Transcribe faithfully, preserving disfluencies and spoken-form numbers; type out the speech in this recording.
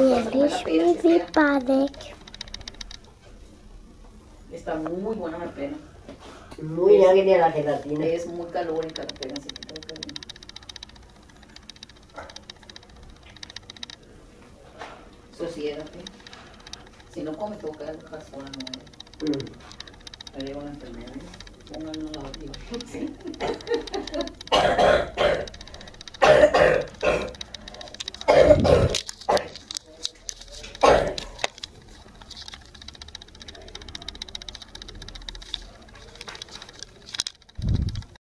Eres mi vypadek. Está muy buena la pera. Muy agria la gelatina. Es muy calórica la pera, así que tengo que... Sosiégate. Si no comes, tengo que dejar sola, no. Mm. Me llevo la enfermedad. Pónganlo en la barriga. Sí.